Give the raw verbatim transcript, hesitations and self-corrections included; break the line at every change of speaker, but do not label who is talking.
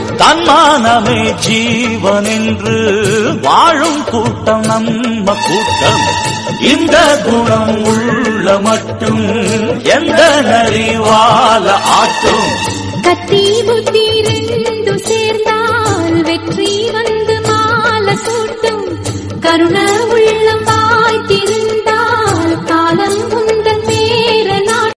தன்மானமே ஜீவன் என்று வாழும் கூட்டம் நம்ம கூட்டம். இந்த குணம் உள்ள மட்டும் எந்த நரிவால ஆட்டும்.
கத்தி புத்தி ரெண்டு சேர்ந்தால் வெற்றி வந்து மாலை சூட்டும். கருண